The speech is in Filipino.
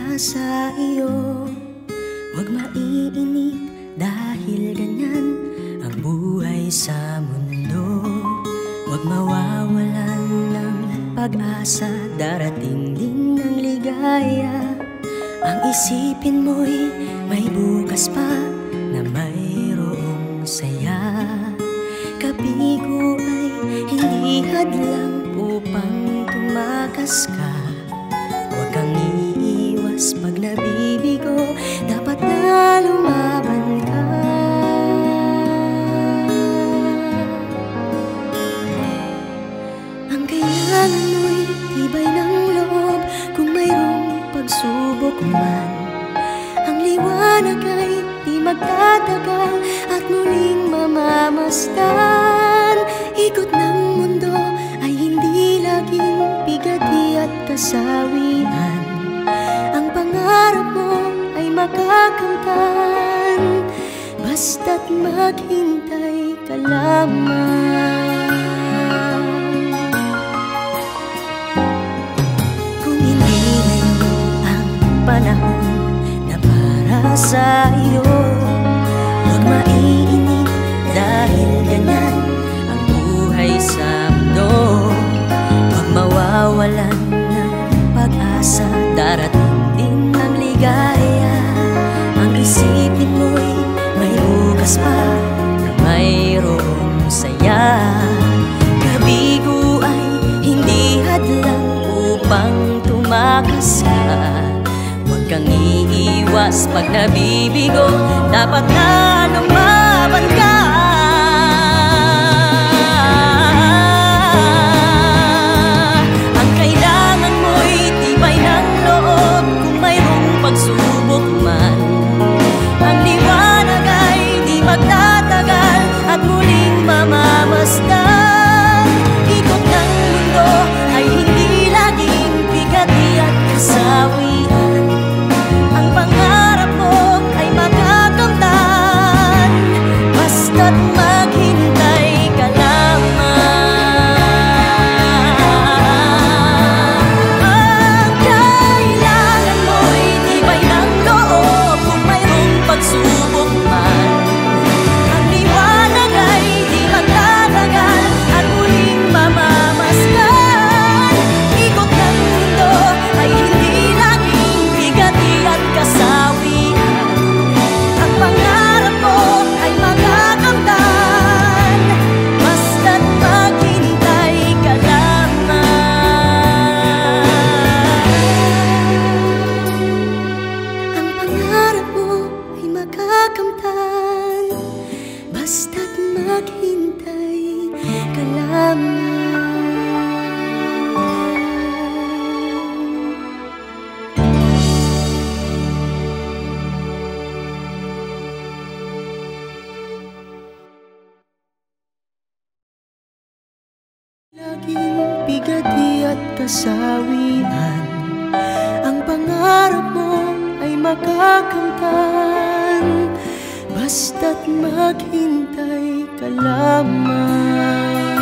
para sa iyo. Huwag maiinip dahil ganyan ang buhay sa mundo. Huwag mawawalan ng pag-asa, darating din ang ligaya. Ang isipin mo'y may bukas pa na mayroong saya. Kabigo ay hindi hadlang upang tumakas ka. Huwag kang iiwas pag nabibigo, dapat na lumaban ka. Ang kailangan mo'y tibay ng loob kung mayroong pagsubok man. Ang liwanag ay di magtatagal at muling mamamasdan. Ikot ng mundo ay hindi laging bigati at kasawian. Ang pangarap mo ay makakamtan, basta't maghintay ka lamang. Kung hindi ngayon ang panahon na para sa iyo, huwag maiinip dahil ganyan ang buhay sa mundo. Huwag mawawalan ng pag-asa, darating din ang ligaya. Ang isipin mo'y may bukas pa na mayroong saya. Kabigo ay hindi hadlang upang tumakas ka. Huwag kang iiwas pag nabibigo, dapat na lumaban ka. Ang kailangan mo'y tibay ng loob kung mayroong pagsubok man. Ang liwanag ay di magtatagal at muling mamamasdan. Ikot ng mundo ay hindi laging bigati at kasawian. Ang pangarap mo ay makakamtan, basta't maghintay ka lamang. Ang kailangan mo'y tibay ng loob kung mayroong pagsubok man. Ang liwanag ay di magtatagal at muling mamamasdan. Ikot ng mundo ay hindi laging bigati at kasawian. Ang pangarap mo ay makakamtan, basta't maghintay ka lamang. Ang pangarap mo ay makakamtan, basta't maghintay ka lamang. Laging bigati at kasawian. Ang pangarap mo ay makakamtan, basta't maghintay ka lamang.